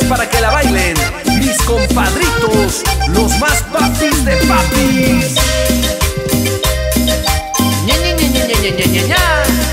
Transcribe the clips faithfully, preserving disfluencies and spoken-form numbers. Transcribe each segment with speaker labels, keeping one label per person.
Speaker 1: para que la bailen mis compadritos, los más papis de papis. Ña, Ña, Ña, Ña, Ña, Ña, Ña, Ña.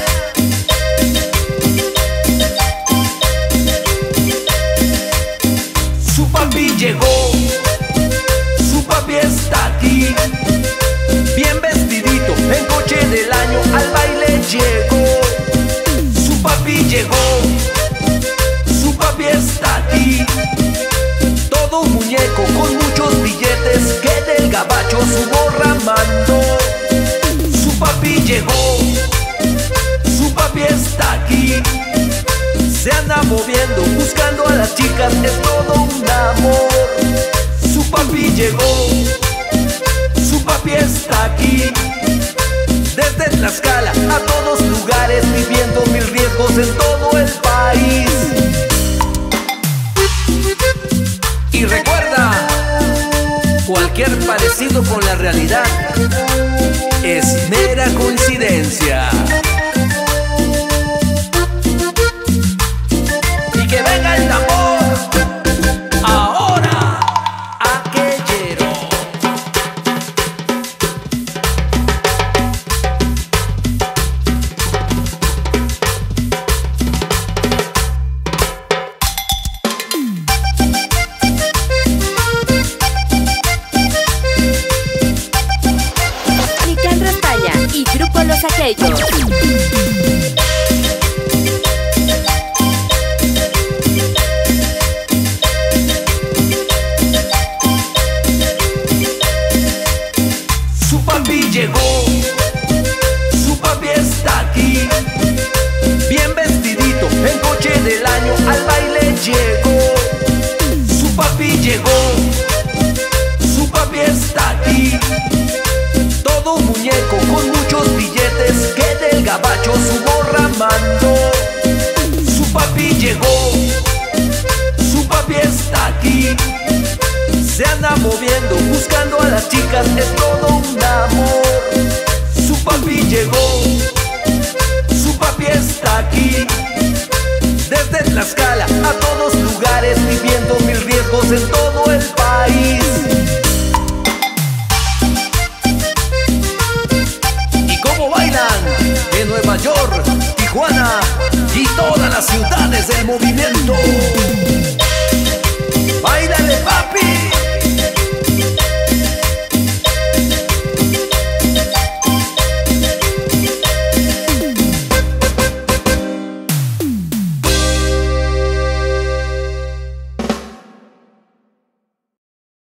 Speaker 1: Su papi llegó, su papi está aquí, bien vestidito, en coche del año al baile llegó. Su papi llegó, su papi está aquí, todo un muñeco con muchos billetes que del gabacho su gorra mandó. Su papi llegó, su papi está aquí, se anda moviendo buscando a las chicas, es todo un amor. Su papi llegó, su papi está aquí, desde Tlaxcala a todos lugares, viviendo mil riesgos en todo el país. Y recuerda, cualquier parecido con la realidad es mera coincidencia. Y que venga el tambor, ahora, aquellero.
Speaker 2: Nicandro España y Grupo Los Aquellos.
Speaker 1: Su papi llegó, su papi está aquí, bien vestidito, en coche del año al baile llegó. Su papi llegó, su papi está aquí, todo un muñeco con muchos billetes que del gabacho su gorra mandó. Su papi llegó, su papi está aquí, se anda moviendo buscando a las chicas, es todo un amor. Su papi llegó, su papi está aquí, desde Tlaxcala a todos lugares,